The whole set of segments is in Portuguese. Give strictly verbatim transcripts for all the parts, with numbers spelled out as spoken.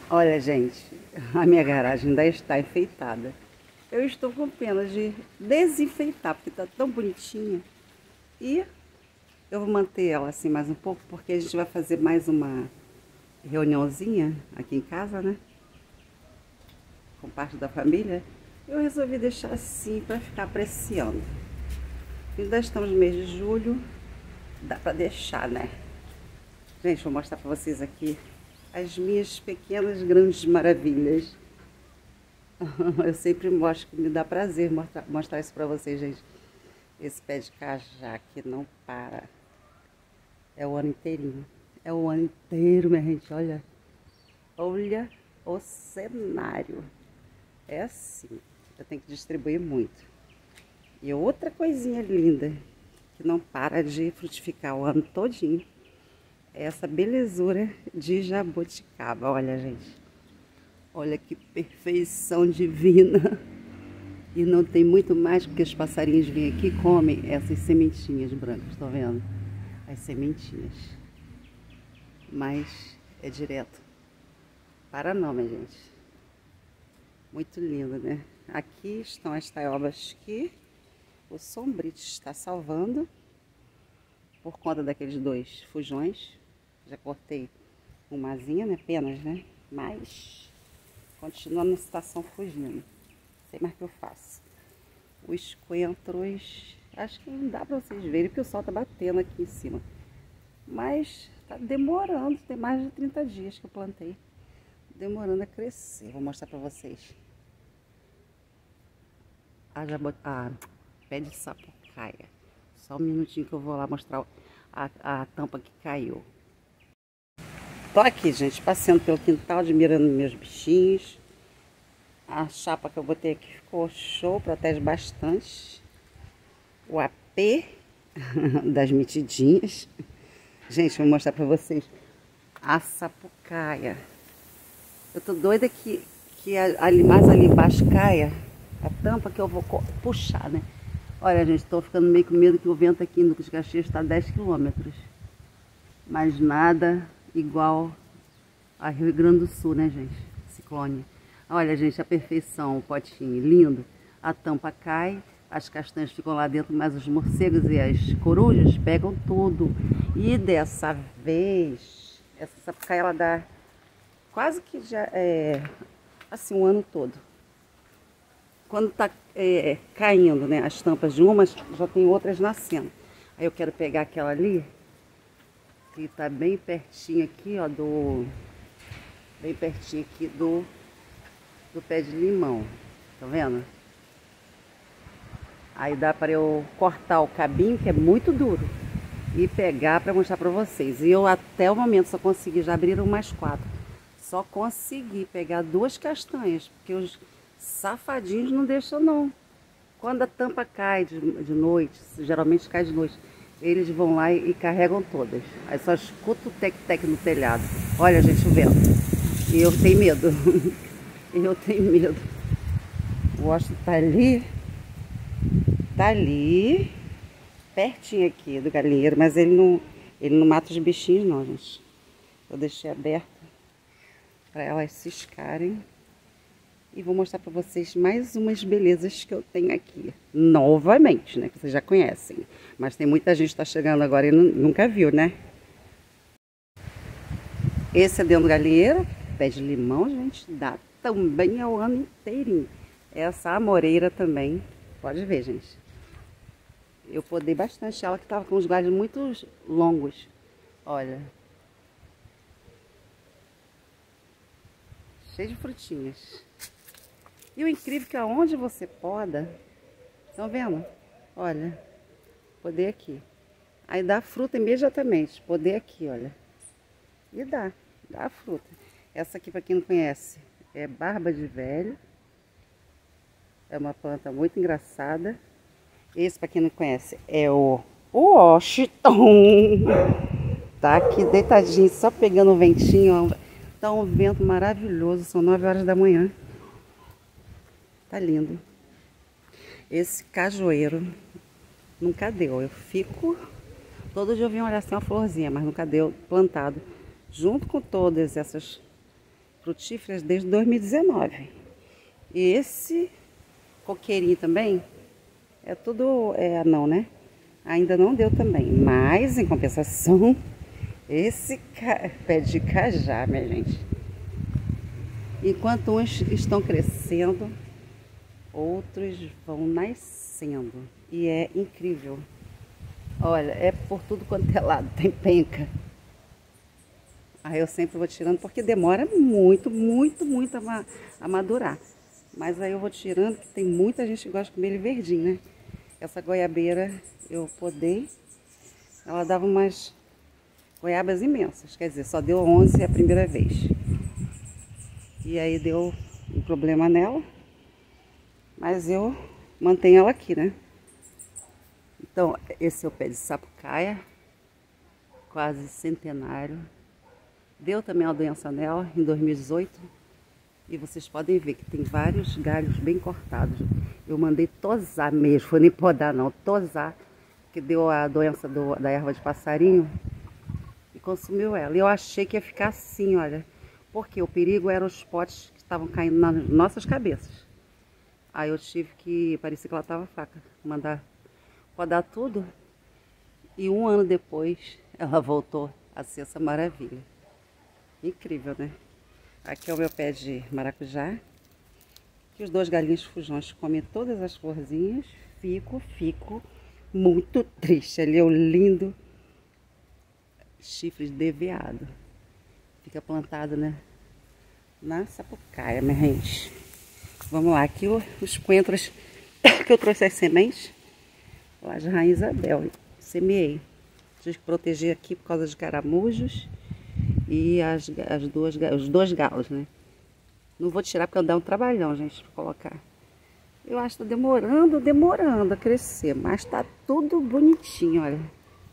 Olha, gente, a minha garagem ainda está enfeitada. Eu estou com pena de desenfeitar, porque está tão bonitinha. E eu vou manter ela assim mais um pouco, porque a gente vai fazer mais uma reuniãozinha aqui em casa, né? Com parte da família. Eu resolvi deixar assim para ficar apreciando. Ainda estamos no mês de julho, dá para deixar, né? Gente, vou mostrar para vocês aqui as minhas pequenas grandes maravilhas. Eu sempre mostro que me dá prazer mostrar, mostrar isso para vocês, gente. Esse pé de cajá que não para. É o ano inteirinho. É o ano inteiro, minha gente. Olha. Olha o cenário. É assim. Eu tenho que distribuir muito. E outra coisinha linda que não para de frutificar o ano todinho. É essa belezura de jabuticaba. Olha, gente. Olha que perfeição divina. E não tem muito mais, porque os passarinhos vêm aqui e comem essas sementinhas brancas, estão vendo? As sementinhas. Mas é direto. Para não, minha gente. Muito lindo, né? Aqui estão as taiobas que o Sombrite está salvando. Por conta daqueles dois fujões. Já cortei uma asinha, né? Penas, né? Mas continua na situação fugindo. Sei mais o que eu faço. Os coentros, acho que não dá pra vocês verem, porque o sol tá batendo aqui em cima. Mas tá demorando, tem mais de trinta dias que eu plantei. Demorando a crescer. Vou mostrar pra vocês. A jabot... ah, pé de sapucaia. Só um minutinho que eu vou lá mostrar a, a tampa que caiu. Tô aqui, gente, passeando pelo quintal, admirando meus bichinhos. A chapa que eu botei aqui ficou show, protege bastante. O A P das metidinhas. Gente, vou mostrar pra vocês a sapucaia. Eu tô doida que, que ali, mais ali embaixo caia a tampa que eu vou puxar, né? Olha, gente, tô ficando meio com medo que o vento aqui no Duque de Caxias está a dez quilômetros. Mas nada igual a Rio Grande do Sul, né, gente? Ciclone. Olha, gente, a perfeição, o potinho lindo. A tampa cai, as castanhas ficam lá dentro, mas os morcegos e as corujas pegam tudo. E dessa vez, essa sapucaia, ela dá quase que já, é, assim, um ano todo. Quando tá é, caindo, né, as tampas de umas, já tem outras nascendo. Aí eu quero pegar aquela ali, que tá bem pertinho aqui, ó, do... Bem pertinho aqui do... do pé de limão, tá vendo? Aí dá para eu cortar o cabinho, que é muito duro, e pegar para mostrar para vocês. E eu até o momento só consegui, já abriram mais quatro, só consegui pegar duas castanhas, porque os safadinhos não deixam não. Quando a tampa cai de, de noite, geralmente cai de noite, eles vão lá e, e carregam todas. Aí só escuto o tec-tec no telhado. Olha, gente, o vento. E eu tenho medo. Eu tenho medo. O Washington tá ali. Tá ali. Pertinho aqui do galinheiro. Mas ele não, ele não mata os bichinhos não, gente. Eu deixei aberto para elas ciscarem. E vou mostrar para vocês mais umas belezas que eu tenho aqui. Novamente, né? Que vocês já conhecem. Mas tem muita gente que tá chegando agora e nunca viu, né? Esse é dentro do galinheiro. Pé de limão, gente. Dá também é o ano inteirinho. Essa amoreira também. Pode ver, gente. Eu podei bastante ela, que tava com os galhos muito longos. Olha. Cheio de frutinhas. E o incrível é que aonde você poda, estão vendo? Olha, podei aqui. Aí dá fruta imediatamente. Podei aqui, olha. E dá, dá a fruta. Essa aqui, para quem não conhece, é barba de velho. É uma planta muito engraçada. Esse, para quem não conhece, é o Washington. Tá aqui deitadinho, só pegando o ventinho. Tá um vento maravilhoso. São nove horas da manhã. Tá lindo. Esse cajueiro nunca deu. Eu fico... Todo dia eu vim olhar assim uma florzinha, mas nunca deu plantado. Junto com todas essas frutíferas desde dois mil e dezenove. E esse coqueirinho também é tudo, é, não, né? Ainda não deu também, mas em compensação, esse pé de cajá, minha gente. Enquanto uns estão crescendo, outros vão nascendo. E é incrível. Olha, é por tudo quanto é lado, tem penca. Aí eu sempre vou tirando, porque demora muito, muito, muito a, ma a madurar. Mas aí eu vou tirando, que tem muita gente que gosta de comer ele verdinho, né? Essa goiabeira eu podei, ela dava umas goiabas imensas. Quer dizer, só deu onze a primeira vez. E aí deu um problema nela, mas eu mantenho ela aqui, né? Então, esse é o pé de sapucaia, quase centenário. Deu também uma doença nela em dois mil e dezoito. E vocês podem ver que tem vários galhos bem cortados. Eu mandei tosar mesmo, foi nem podar não, tosar, que deu a doença do, da erva de passarinho e consumiu ela. E eu achei que ia ficar assim, olha, porque o perigo eram os potes que estavam caindo nas nossas cabeças. Aí eu tive que, parecia que ela estava fraca, mandar podar tudo. E um ano depois, ela voltou a ser essa maravilha. Incrível, né? Aqui é o meu pé de maracujá, que os dois galinhos fujões comem todas as florzinhas. Fico, fico muito triste. Ali é o lindo chifre de veado. Fica plantado, né? Na sapucaia, minha gente. Vamos lá, aqui os coentros que eu trouxe as sementes, lá de Rainha Isabel, semeei. Tive que proteger aqui por causa de caramujos e as, as duas, os dois galos, né? Não vou tirar porque dá um trabalhão, gente, para colocar. Eu acho que tá demorando, demorando a crescer, mas tá tudo bonitinho, olha.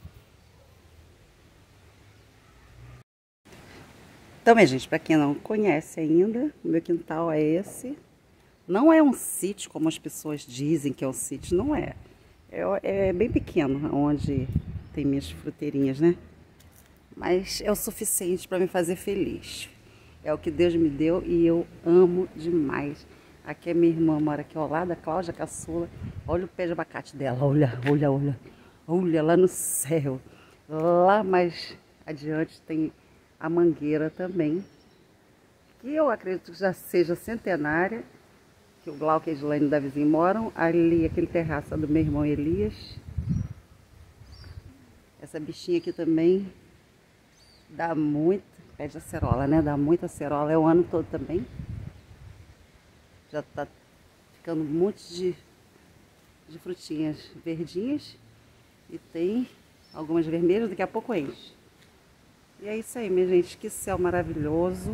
Então, minha gente, para quem não conhece ainda, o meu quintal é esse. Não é um sítio, como as pessoas dizem que é um sítio, não é. É, é bem pequeno, onde tem minhas fruteirinhas, né? Mas é o suficiente para me fazer feliz. É o que Deus me deu e eu amo demais. Aqui é minha irmã, mora aqui ao lado, a Cláudia Caçula. Olha o pé de abacate dela, olha, olha, olha. Olha lá no céu. Lá mais adiante tem a mangueira também, que eu acredito que já seja centenária, que o Glauco e a Edilene da vizinha moram. Ali, aquele terraço do meu irmão Elias. Essa bichinha aqui também dá muito, pé de acerola, né? Dá muita acerola, é o ano todo também. Já tá ficando um monte de, de frutinhas verdinhas. E tem algumas vermelhas, daqui a pouco enche. E é isso aí, minha gente, que céu maravilhoso.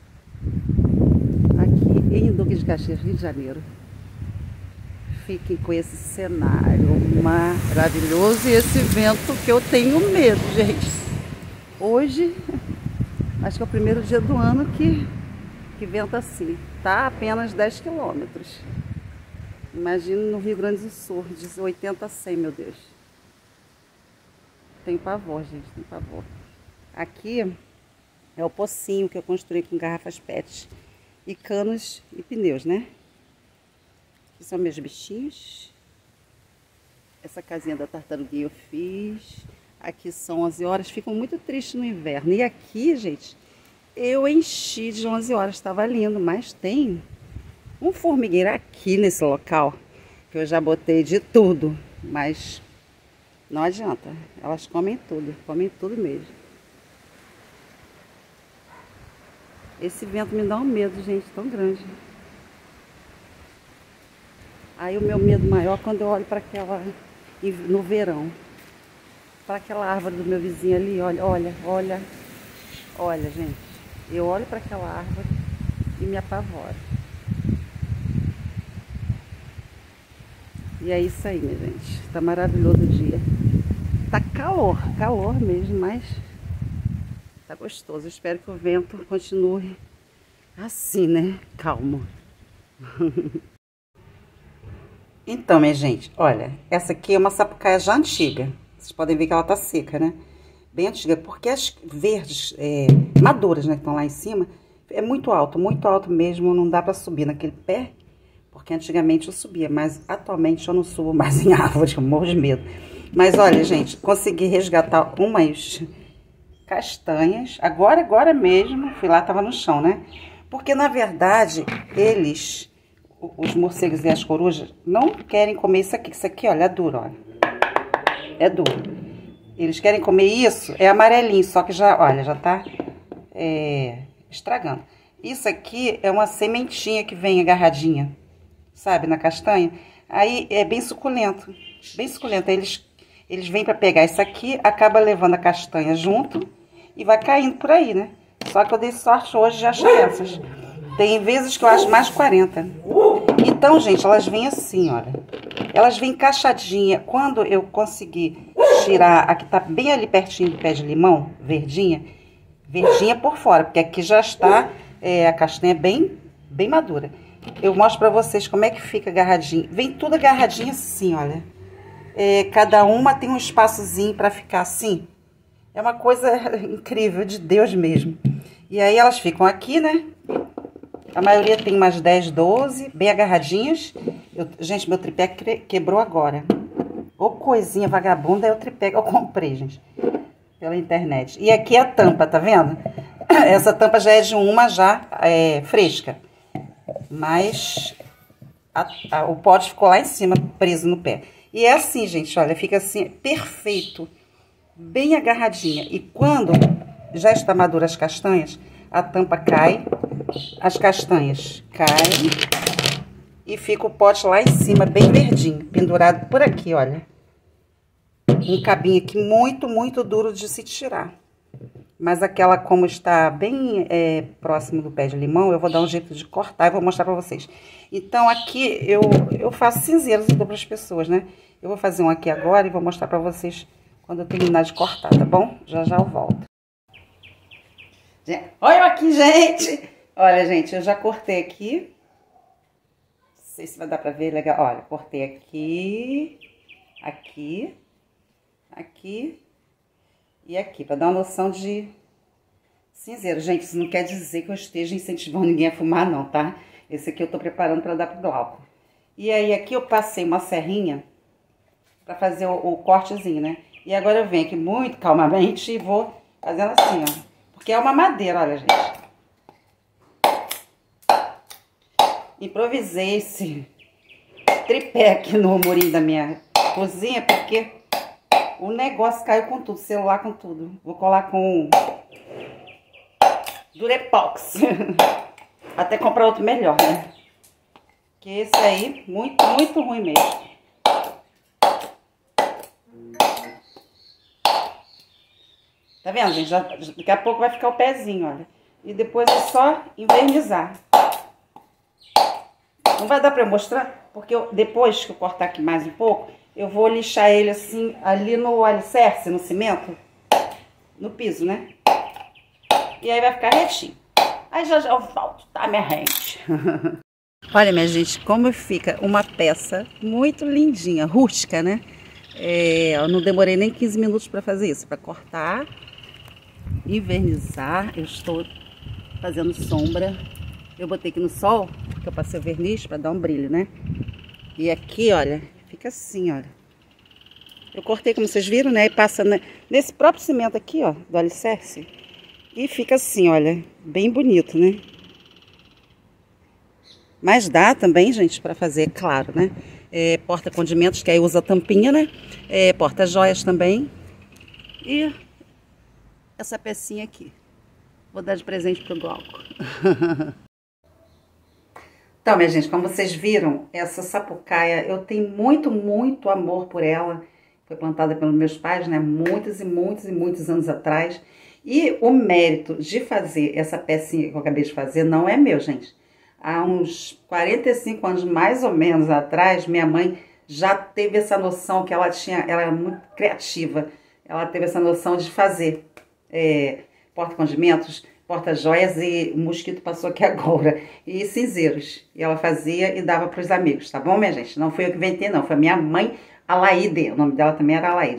Aqui em Duque de Caxias, Rio de Janeiro. Fiquem com esse cenário maravilhoso e esse vento que eu tenho medo, gente. Hoje, acho que é o primeiro dia do ano que, que venta assim. Tá apenas dez quilômetros. Imagina no Rio Grande do Sul, de oitenta a cem, meu Deus. Tem pavor, gente, tem pavor. Aqui é o pocinho que eu construí com garrafas pet e canos e pneus, né? Aqui são meus bichinhos. Essa casinha da tartaruguinha eu fiz. Aqui são onze horas, ficam muito tristes no inverno. E aqui, gente, eu enchi de onze horas, estava lindo. Mas tem um formigueiro aqui nesse local, que eu já botei de tudo. Mas não adianta, elas comem tudo, comem tudo mesmo. Esse vento me dá um medo, gente, tão grande. Aí o meu medo maior quando eu olho para aquela, no verão, para aquela árvore do meu vizinho ali, olha, olha, olha, olha, gente. Eu olho para aquela árvore e me apavoro. E é isso aí, minha gente. Tá maravilhoso o dia. Tá calor, calor mesmo, mas tá gostoso. Eu espero que o vento continue assim, né? Calmo. Então, minha gente, olha, essa aqui é uma sapucaia já antiga. Vocês podem ver que ela tá seca, né? Bem antiga, porque as verdes, é, maduras, né, que estão lá em cima, É muito alto, muito alto mesmo, não dá pra subir naquele pé, porque antigamente eu subia, mas atualmente eu não subo mais em árvore, eu morro de medo. Mas olha, gente, consegui resgatar umas castanhas, agora, agora mesmo, fui lá, tava no chão, né? Porque, na verdade, eles, os morcegos e as corujas, não querem comer isso aqui, isso aqui, olha, é duro, olha. É duro. Eles querem comer isso, é amarelinho, só que já, olha, já tá é, estragando. Isso aqui é uma sementinha que vem agarradinha, sabe, na castanha. Aí é bem suculento, bem suculento. Aí eles, eles vêm pra pegar isso aqui, acaba levando a castanha junto e vai caindo por aí, né? Só que eu dei sorte hoje de achar essas. Tem vezes que eu acho mais de quarenta. Então, gente, elas vêm assim, olha. Elas vêm encaixadinha. Quando eu conseguir tirar a que tá bem ali pertinho do pé de limão, verdinha, verdinha por fora, porque aqui já está é, a castanha bem, bem madura. Eu mostro pra vocês como é que fica agarradinho. Vem tudo agarradinho assim, olha. É, cada uma tem um espaçozinho pra ficar assim. É uma coisa incrível, de Deus mesmo. E aí elas ficam aqui, né? A maioria tem umas dez, doze, bem agarradinhas. Eu, gente, meu tripé quebrou agora. Ô coisinha vagabunda, é o tripé que eu comprei, gente. Pela internet. E aqui é a tampa, tá vendo? Essa tampa já é de uma já é, fresca. Mas a, a, o pote ficou lá em cima, preso no pé. E é assim, gente, olha, fica assim, perfeito. Bem agarradinha. E quando já está madura as castanhas, a tampa cai, as castanhas caem e fica o pote lá em cima, bem verdinho, pendurado por aqui, olha. Um cabinho aqui muito, muito duro de se tirar. Mas aquela, como está bem é, próximo do pé de limão, eu vou dar um jeito de cortar e vou mostrar pra vocês. Então, aqui eu, eu faço cinzeiros e dou pras pessoas, né? Eu vou fazer um aqui agora e vou mostrar pra vocês quando eu terminar de cortar, tá bom? Já já eu volto. Olha aqui, gente! Olha, gente, eu já cortei aqui. Não sei se vai dar pra ver legal. Olha, cortei aqui, aqui, aqui e aqui, pra dar uma noção de cinzeiro. Gente, isso não quer dizer que eu esteja incentivando ninguém a fumar, não, tá? Esse aqui eu tô preparando pra dar pro Glauco. E aí, aqui eu passei uma serrinha pra fazer o, o cortezinho, né? E agora eu venho aqui muito calmamente e vou fazendo assim, ó. Porque é uma madeira, olha, gente. Improvisei esse tripé aqui no murinho da minha cozinha, porque o negócio caiu com tudo, celular com tudo. Vou colar com Durepox. Até comprar outro melhor, né? Porque esse aí, muito, muito ruim mesmo. Tá vendo, gente? Já, daqui a pouco vai ficar o pezinho, olha. E depois é só envernizar. Não vai dar pra eu mostrar, porque eu, depois que eu cortar aqui mais um pouco, eu vou lixar ele assim, ali no alicerce, no cimento, no piso, né? E aí vai ficar retinho. Aí já já eu volto, tá, minha gente? Olha, minha gente, como fica uma peça muito lindinha, rústica, né? É, eu não demorei nem quinze minutos pra fazer isso, pra cortar, invernizar. Eu estou fazendo sombra. Eu botei aqui no sol, porque eu passei o verniz pra dar um brilho, né? E aqui, olha, fica assim, olha. Eu cortei, como vocês viram, né? E passa nesse próprio cimento aqui, ó, do alicerce. E fica assim, olha, bem bonito, né? Mas dá também, gente, pra fazer, claro, né? É, porta-condimentos, que aí usa tampinha, né? É, porta-joias também. E essa pecinha aqui. Vou dar de presente pro Glauco. Então, minha gente, como vocês viram, essa sapucaia, eu tenho muito, muito amor por ela. Foi plantada pelos meus pais, né? Muitos e muitos e muitos anos atrás. E o mérito de fazer essa pecinha que eu acabei de fazer não é meu, gente. Há uns quarenta e cinco anos, mais ou menos, atrás, minha mãe já teve essa noção que ela tinha, ela era muito criativa. Ela teve essa noção de fazer é, porta-condimentos, porta-joias, e o mosquito passou aqui agora, e cinzeiros. E ela fazia e dava para os amigos, tá bom, minha gente? Não fui eu que inventei, não. Foi minha mãe, Alaide. O nome dela também era Alaide.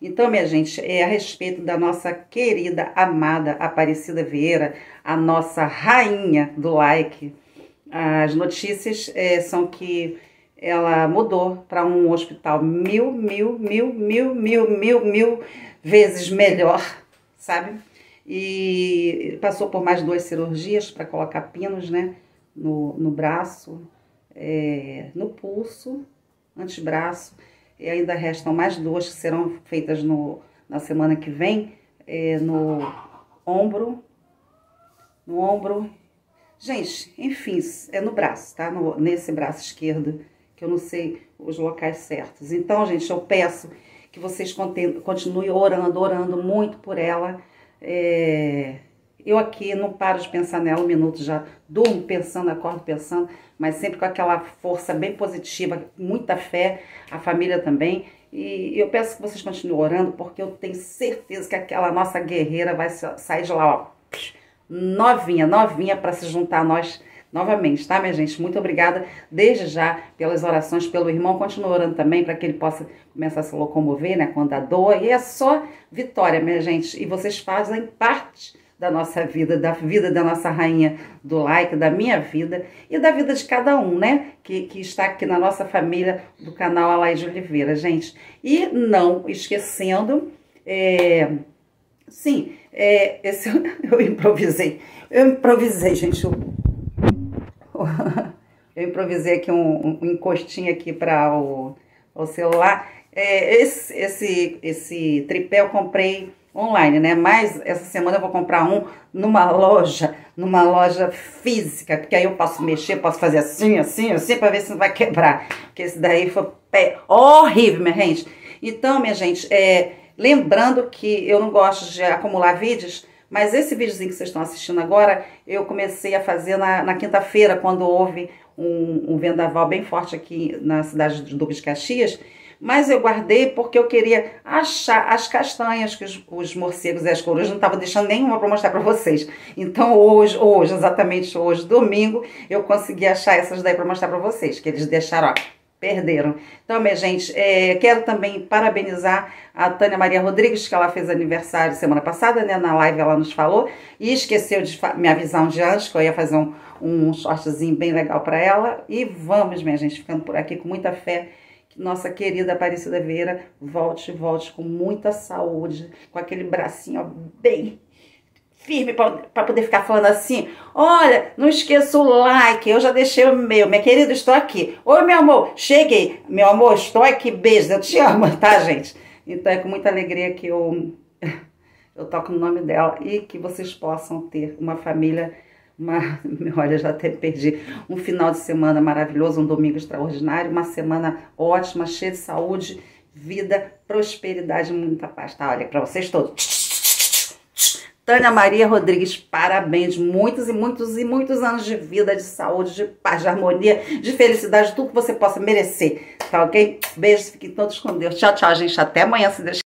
Então, minha gente, é a respeito da nossa querida, amada Aparecida Vieira, a nossa rainha do like. As notícias é, são que ela mudou para um hospital mil, mil, mil, mil, mil, mil, mil vezes melhor, sabe? E passou por mais duas cirurgias para colocar pinos, né? No, no braço, é, no pulso, antebraço. E ainda restam mais duas que serão feitas no, na semana que vem, é, no ombro, no ombro. Gente, enfim, é no braço, tá? No, nesse braço esquerdo, que eu não sei os locais certos. Então, gente, eu peço que vocês continuem orando, orando muito por ela. É, eu aqui não paro de pensar nela um minuto, já durmo pensando, acordo pensando, mas sempre com aquela força bem positiva, muita fé, a família também. E eu peço que vocês continuem orando, porque eu tenho certeza que aquela nossa guerreira vai sair de lá, ó, novinha, novinha, para se juntar a nós novamente, tá, minha gente? Muito obrigada desde já pelas orações, pelo irmão. Continua orando também para que ele possa começar a se locomover, né, quando a dor. E é só vitória, minha gente. E vocês fazem parte da nossa vida, da vida da nossa rainha do like, da minha vida e da vida de cada um, né, que, que está aqui na nossa família do canal Alaide Oliveira, gente. E não esquecendo, é, sim, é, esse, eu improvisei, eu improvisei, gente, eu, eu improvisei aqui um, um encostinho aqui para o, o celular. É, esse, esse, esse tripé eu comprei online, né? Mas essa semana eu vou comprar um numa loja, numa loja física, porque aí eu posso mexer, posso fazer assim, assim, assim, para ver se não vai quebrar. Porque esse daí foi pé horrível, minha gente. Então, minha gente, é, lembrando que eu não gosto de acumular vídeos, mas esse videozinho que vocês estão assistindo agora, eu comecei a fazer na, na quinta-feira, quando houve um, um vendaval bem forte aqui na cidade de Duque de Caxias. Mas eu guardei porque eu queria achar as castanhas que os, os morcegos e as corujas não estavam deixando nenhuma para mostrar para vocês. Então hoje, hoje, exatamente hoje, domingo, eu consegui achar essas daí para mostrar para vocês, que eles deixaram, ó, perderam. Então, minha gente, é, quero também parabenizar a Tânia Maria Rodrigues, que ela fez aniversário semana passada, né? Na live ela nos falou e esqueceu de me avisar um dia antes que eu ia fazer um, um shortzinho bem legal para ela. E vamos, minha gente, ficando por aqui com muita fé, que nossa querida Aparecida Vieira volte, volte com muita saúde, com aquele bracinho, ó, bem firme para poder ficar falando assim: olha, não esqueça o like, eu já deixei o meu, minha querida, estou aqui. Oi, meu amor, cheguei. Meu amor, estou aqui, beijo, eu te amo, tá, gente? Então é com muita alegria que eu, eu toco no nome dela e que vocês possam ter uma família, uma, olha, já até perdi, um final de semana maravilhoso, um domingo extraordinário, uma semana ótima, cheia de saúde, vida, prosperidade e muita paz, tá? Olha, para vocês todos. Tânia Maria Rodrigues, parabéns, muitos e muitos e muitos anos de vida, de saúde, de paz, de harmonia, de felicidade, tudo que você possa merecer, tá ok? Beijos, fiquem todos com Deus. Tchau, tchau, gente, até amanhã, se Deus